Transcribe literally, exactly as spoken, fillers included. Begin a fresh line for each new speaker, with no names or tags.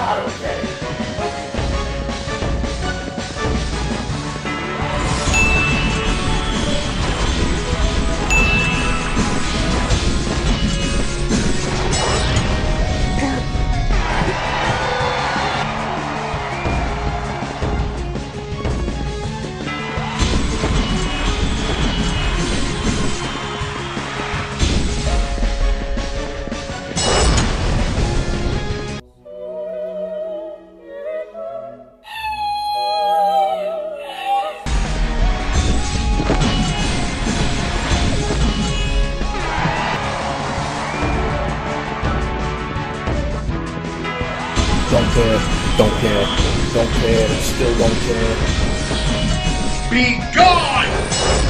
not okay.
Don't care, don't care, don't care, still don't care.
Be gone!